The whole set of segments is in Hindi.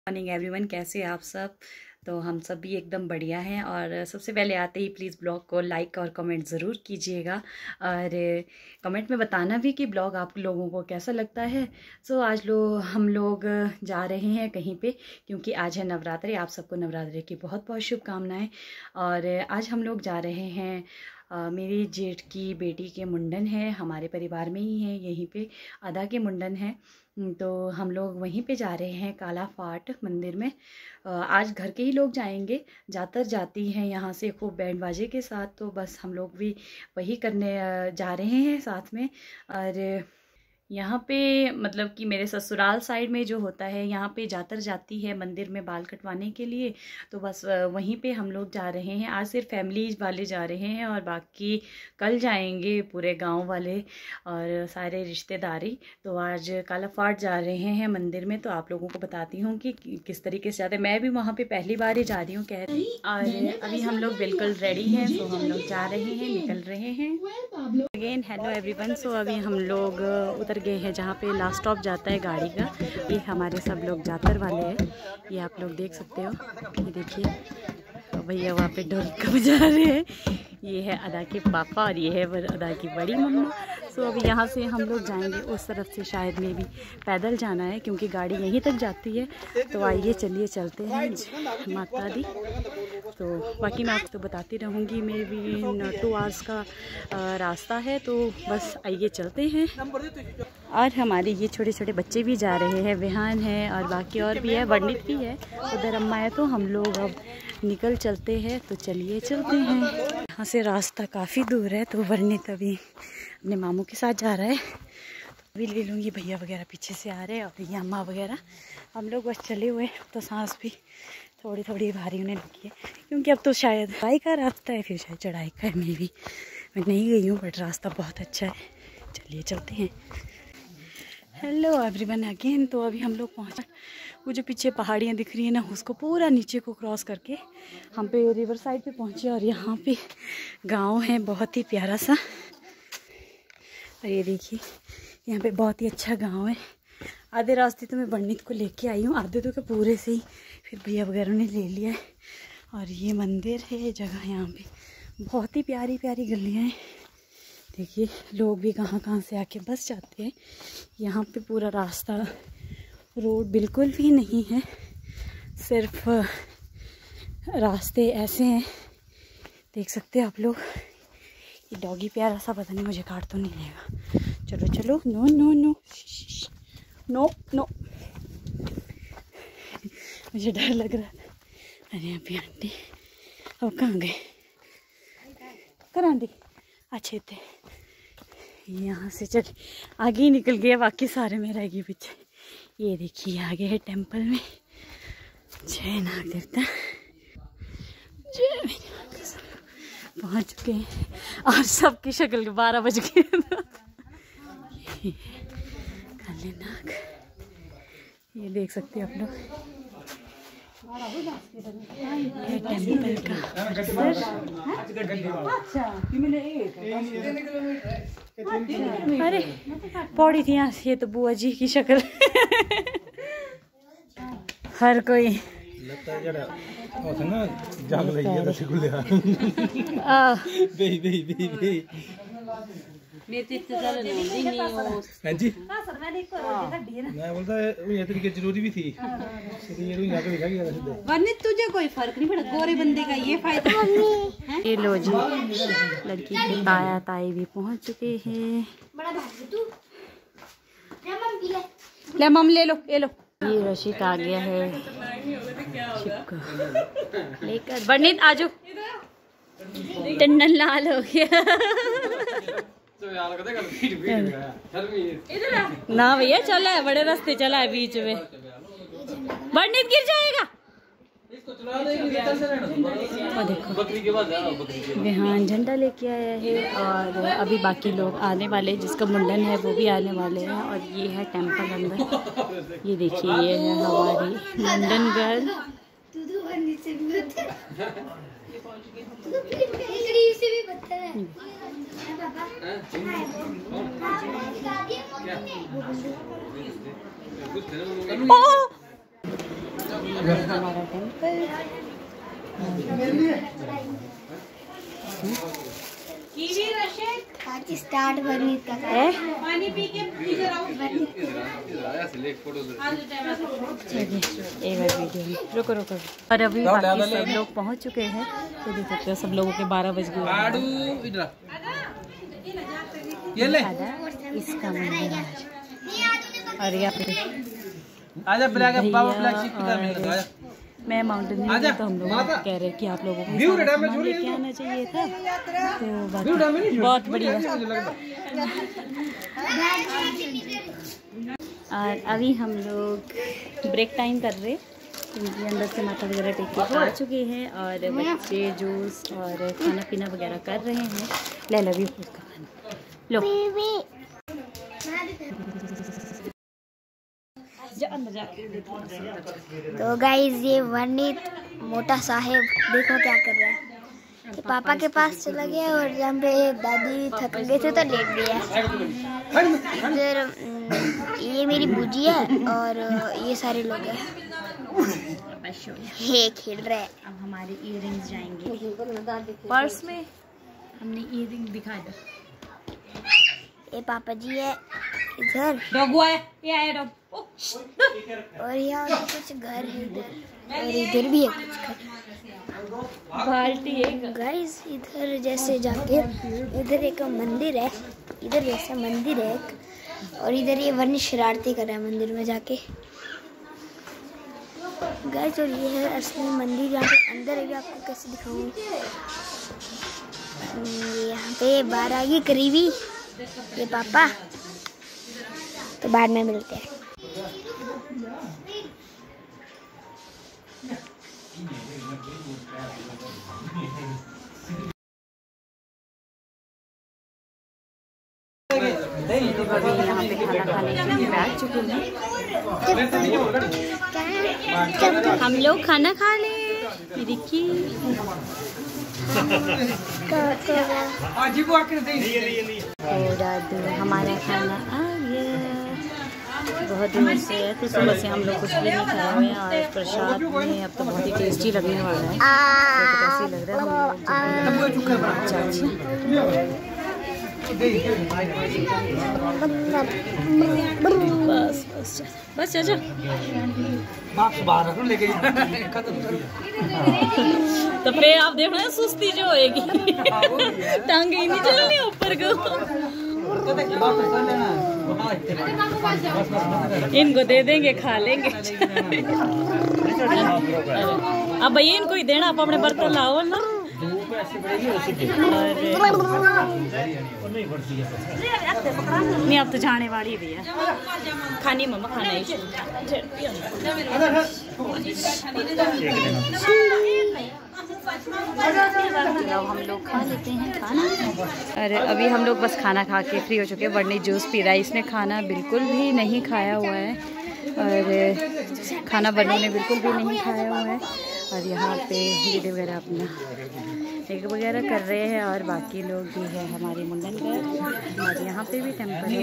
मॉर्निंग एवरीवन, कैसे हैं आप सब। तो हम सब भी एकदम बढ़िया हैं। और सबसे पहले आते ही प्लीज़ ब्लॉग को लाइक और कमेंट ज़रूर कीजिएगा और कमेंट में बताना भी कि ब्लॉग आप लोगों को कैसा लगता है। आज हम लोग जा रहे हैं कहीं पे, क्योंकि आज है नवरात्रि। आप सबको नवरात्रि की बहुत बहुत शुभकामनाएं। और आज हम लोग जा रहे हैं, मेरी जेठ की बेटी के मुंडन है, हमारे परिवार में ही है, यहीं पे अदा के मुंडन है। तो हम लोग वहीं पे जा रहे हैं काला फाट मंदिर में। आज घर के ही लोग जाएंगे, जातर जाती हैं यहाँ से खूब बैंड बाजे के साथ। तो बस हम लोग भी वही करने जा रहे हैं साथ में। और यहाँ पे मतलब कि मेरे ससुराल साइड में जो होता है, यहाँ पे जातर जाती है मंदिर में बाल कटवाने के लिए। तो बस वहीं पे हम लोग जा रहे हैं। आज सिर्फ फैमिली वाले जा रहे हैं और बाकी कल जाएंगे पूरे गांव वाले और सारे रिश्तेदारी। तो आज काला फाट जा रहे हैं मंदिर में। तो आप लोगों को बताती हूँ कि किस तरीके से जाते हैं। मैं भी वहाँ पे पहली बार ही जा रही हूँ कह रही। और अभी हम लोग बिल्कुल रेडी हैं, तो हम लोग जा रहे हैं, निकल रहे हैं। Again hello everyone. अभी हम लोग उतर गए हैं जहाँ पे लास्ट स्टॉप जाता है गाड़ी का। ये हमारे सब लोग जातर वाले हैं, ये आप लोग देख सकते हो। ये देखिए भैया वहाँ पे ढोलक बजा रहे हैं। ये है अदा के पापा और ये है अदा की बड़ी मम्मा। अभी यहाँ से हम लोग जाएंगे उस तरफ से, शायद में भी पैदल जाना है क्योंकि गाड़ी यहीं तक जाती है। तो आइए चलिए चलते हैं माता दी। तो बाकी मैं आपको बताती रहूँगी। मेरे भी 2 आवर्स का रास्ता है, तो बस आइए चलते हैं। और हमारे ये छोटे छोटे बच्चे भी जा रहे हैं, विहान है और बाकी और भी है, वर्णित भी है, उधर अम्मा है। तो हम लोग अब निकल चलते हैं। तो चलिए चलते हैं। यहाँ से रास्ता काफ़ी दूर है, तो वर्णित अभी अपने मामू के साथ जा रहा है। अभी ले लूँगी, भैया वगैरह पीछे से आ रहे हैं और ये अम्मा वगैरह। हम लोग बस चले हुए, तो सांस भी थोड़ी थोड़ी भारी होने लगी है क्योंकि अब तो शायद चढ़ाई का रास्ता है, फिर शायद चढ़ाई का है। मैं नहीं गई हूँ बट रास्ता बहुत अच्छा है। चलिए चलते हैं। Hello everyone again. तो अभी हम लोग पहुँचा, वो जो पीछे पहाड़ियाँ दिख रही है ना, उसको पूरा नीचे को क्रॉस करके हम पे रिवर साइड पे पहुँचे। और यहाँ पे गांव है बहुत ही प्यारा सा। और ये देखिए यहाँ पे बहुत ही अच्छा गांव है। आधे रास्ते तो मैं वर्णित को लेके आई हूँ, आधे तो पूरे से ही फिर भैया वगैरह ने ले लिया है। और ये मंदिर है, जगह यहाँ पे बहुत ही प्यारी प्यारी गलियाँ हैं। देखिए लोग भी कहाँ कहाँ से आके बस जाते हैं। यहाँ पे पूरा रास्ता, रोड बिल्कुल भी नहीं है, सिर्फ रास्ते ऐसे हैं, देख सकते हैं आप लोग। ये डॉगी प्यारा सा, पता नहीं मुझे काट तो नहीं लेगा। चलो चलो, no no no no no, मुझे डर लग रहा है। अरे अभी आंटी अब कहाँ गए? कर आंटी अच्छे थे। यहाँ से चल आगे ही निकल गया, बाकी सारे में रह गए पीछे। ये देखिए आगे है टेंपल में, जय नाग देवता, जय। पहुँच चुके हैं और सबकी शक्ल 12 बज गए। काले नाग, ये देख सकते हैं आप लोग। ये टेंपल का अरे पौड़ी थी यहाँ से। ये तो बुआ जी की शक्ल। हर कोई जरूरी भी थी। तुझे कोई फर्क नहीं पड़ा, गोरे बंदे का ये फायदा। ये लो जी, लड़की के ताया ताई भी पहुंच चुके हैं। ले मम ले लो, ये लो। ये रशिक आ गया है लेकर। वर्णित आजो, टंडन लाल हो गया। ना भैया चला है, बड़े रास्ते चला है, बीच में वर्णित गिर जाएगा। और देखो विहान झंडा लेके आया है। और अभी बाकी लोग आने वाले, जिसका मुंडन है वो भी आने वाले हैं। और ये है टेंपल अंदर, ये देखिए ये है हमारी मुंडन गर्ल। हमारा टेम्पल। आज स्टार्ट वर्णित का पानी पी के इधर आओ। एक बार वीडियो रुको रुको। और अभी बाकी सब लोग पहुंच चुके हैं, तो देख सकते हो सब लोगों के 12 बज गए। इसका मंदिर है और यहाँ पे भैया मैं माउंटेन में, तो हम लोग कह रहे हैं कि आप लोगों को सामान लेके आना चाहिए था, तो बहुत बढ़िया। और अभी हम लोग ब्रेक टाइम कर रहे हैं, क्योंकि अंदर से माथा वगैरह टेक के आ चुके हैं और बच्चे जूस और खाना पीना वगैरह कर रहे हैं। ले लो भी उसका खाना लो। तो गाइज ये वर्णित मोटा साहेब देखो क्या कर रहा है। तो पापा के पास चला गया और जहाँ पे दादी थक गए थे तो लेट गया। फिर ये मेरी बूजी है और ये सारे लोग हैं, ये खेल रहे हैं। अब हमारे इयररिंग्स जाएंगे पर्स में। हमने इयररिंग दिखाया। ये पापा जी है इधर, डॉग है ये आया डॉग। और यहाँ कुछ घर है इधर, और इधर भी है कुछ घर। बाल्टी है गाइस इधर जैसे जाके इधर एक मंदिर है, इधर जैसा मंदिर है एक, और इधर ये वर्ण शरारती कर रहा है मंदिर में जाके। गाइस और ये है असली मंदिर, यहाँ पे अंदर है, आपको कैसे दिखाऊं। यहाँ पे 12 की करीबी ये पापा, तो बाद में मिलते हैं। यहाँ पे खाना खाने के लिए बैठ चुके हैं। हम लोग खाना खा ले रिकी। हमारा खाना आ गया बहुत दिन से, तो सुबह से हम लोग कुछ भी नहीं खाए हुए हैं और प्रसाद में अब तो बहुत ही टेस्टी लगने वाला है। तो कैसे लग रहा है बस बस बस चाचा तो फिर आप देख रहे हैं सुस्ती जो होएगी टांगे ही नहीं चलनी ऊपर को। इनको दे देंगे खा लेंगे। अब भैया इनको ही देना, आप अपने बर्तन लाओ ना। नहीं अब तो जाने वाली भी है खानी मम्मा खाना ही। हम लोग खा लेते हैं खाना। अरे अभी हम लोग बस खाना खा के फ्री हो चुके हैं। वर्णी जूस पी रहा है, इसने खाना बिल्कुल भी नहीं खाया हुआ है और खाना वर्णी ने बिल्कुल भी नहीं खाया हुआ है। और यहाँ पे दीदी वगैरह अपना एक वगैरह कर रहे हैं और बाकी लोग भी है हमारे मुंडन घर। और यहाँ पे भी टेम्पल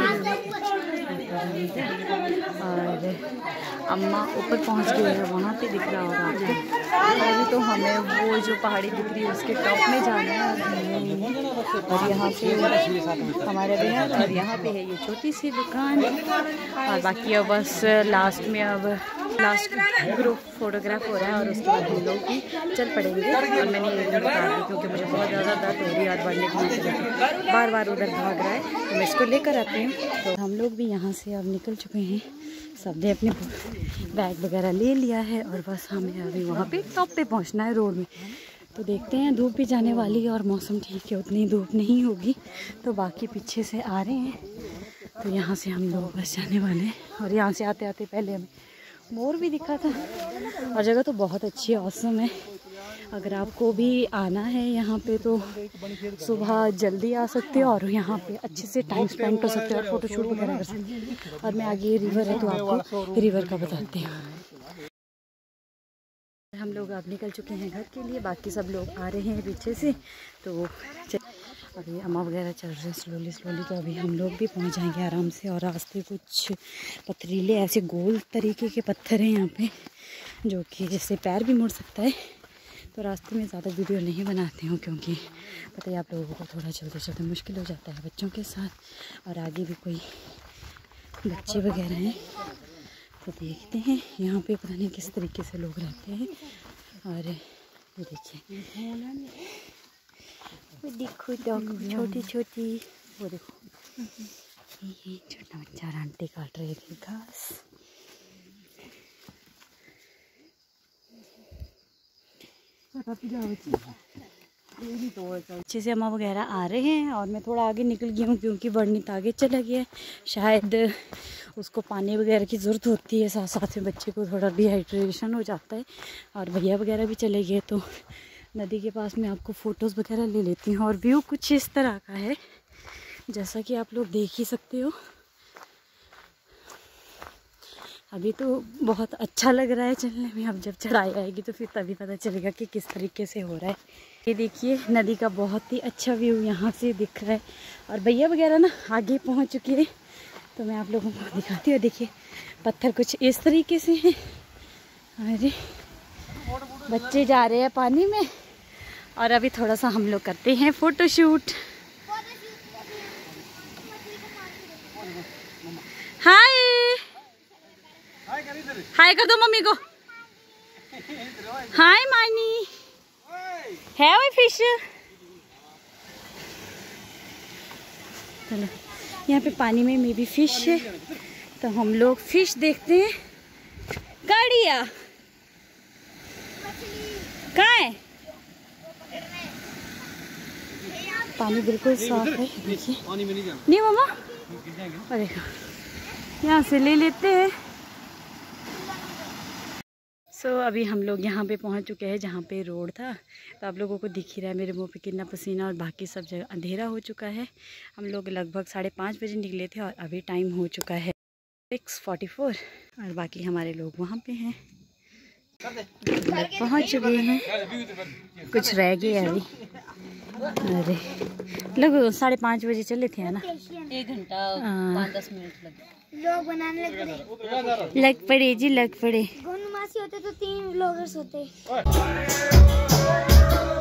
है और अम्मा ऊपर पहुँच गई है, वहाँ पे दिख रहा होगा आपको। अभी तो हमें वो जो पहाड़ी दिख रही है उसके टॉप में जाना है। और यहाँ पे हमारे बिहार और यहाँ पे है ये छोटी सी दुकान और बाकी अब बस लास्ट में अब लास्ट ग्रुप फोटोग्राफ हो रहा है और उसके बाद हम लोग भी चल पड़ेंगे। और मैंने ये बता दी क्योंकि मुझे बहुत ज़्यादा दर्द हो रही है और बढ़ने की बार बार उधर भाग रहा है, तो मैं इसको लेकर आती हूँ। तो हम लोग भी यहाँ से अब निकल चुके हैं, सबने अपने बैग वगैरह ले लिया है और बस हमें अभी वहाँ पे टॉप पे पहुँचना है रोड में। तो देखते हैं, धूप भी जाने वाली है और मौसम ठीक है, उतनी धूप नहीं होगी। तो बाकी पीछे से आ रहे हैं, तो यहाँ से हम लोग बस जाने वाले हैं। और यहाँ से आते आते पहले हमें मोर भी दिखा था और जगह तो बहुत अच्छी है, औसम है। अगर आपको भी आना है यहाँ पे तो सुबह जल्दी आ सकते हो और यहाँ पे अच्छे से टाइम स्पेंड कर सकते हो और फोटो शूट वगैरह कर सकते हो। और मैं आगे ये रिवर है तो आपको रिवर का बताती हूँ। हम लोग अब निकल चुके हैं घर के लिए, बाकी सब लोग आ रहे हैं पीछे से। तो अभी अम्मा वगैरह चल रहे हैं स्लोली स्लोली, तो अभी हम लोग भी पहुंच जाएंगे आराम से। और रास्ते कुछ पथरीले ऐसे गोल तरीके के पत्थर हैं यहाँ पे, जो कि जिससे पैर भी मुड़ सकता है। तो रास्ते में ज़्यादा वीडियो नहीं बनाती हूँ क्योंकि पता है आप लोगों को थोड़ा चलते चलते मुश्किल हो जाता है बच्चों के साथ, और आगे भी कोई बच्चे वगैरह हैं। तो देखते हैं यहाँ पे पता नहीं किस तरीके से लोग रहते हैं। और ये देखिए, वो देखो डॉग छोटी छोटी, वो देखो ये छोटा बच्चा और आंटी काट रहे थे घास। अच्छे से अम्मा वगैरह आ रहे हैं और मैं थोड़ा आगे निकल गई हूँ क्योंकि वर्णित आगे चला गया है। शायद उसको पानी वगैरह की ज़रूरत होती है, साथ साथ में बच्चे को थोड़ा डिहाइड्रेशन हो जाता है। और भैया वगैरह भी चले गए। तो नदी के पास में आपको फ़ोटोज़ वगैरह ले लेती हूँ। और व्यू कुछ इस तरह का है जैसा कि आप लोग देख ही सकते हो। अभी तो बहुत अच्छा लग रहा है चलने में, अब जब चढ़ाई आएगी तो फिर तभी पता चलेगा कि किस तरीके से हो रहा है। ये देखिए नदी का बहुत ही अच्छा व्यू यहाँ से दिख रहा है। और भैया वगैरह ना आगे पहुँच चुके हैं, तो मैं आप लोगों को दिखाती हूँ। देखिए पत्थर कुछ इस तरीके से हैं। अरे बच्चे जा रहे हैं पानी में और अभी थोड़ा सा हम लोग करते हैं फ़ोटोशूट। हाय हाय कर दो मम्मी को। हाय मानी, है वो फिश। चलो यहाँ पे पानी में मे भी फिश है, तो हम लोग फिश देखते हैं। गाड़िया कहाँ है? पानी बिल्कुल साफ है, देखिए। नहीं मामा, अरे यहाँ से ले लेते हैं। अभी हम लोग यहाँ पे पहुँच चुके हैं जहाँ पे रोड था। तो आप लोगों को दिख ही रहा है मेरे मुंह पे कितना पसीना, और बाकी सब जगह अंधेरा हो चुका है। हम लोग लगभग 5:30 बजे निकले थे और अभी टाइम हो चुका है 6:44, और बाकी हमारे लोग वहाँ पे हैं, पहुँच चुके हैं। कुछ रह गए अभी। अरे लगभग 5:30 बजे चले थे, है ना? 1 घंटा 5-10 मिनट लगे। लोग बनाने लग पड़े जी, लग पड़े। गोनू मासी होते तो 3 व्लॉगर्स होते।